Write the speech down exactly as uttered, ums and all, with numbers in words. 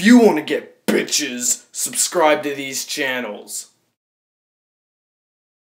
you want to get bitches, subscribe to these channels.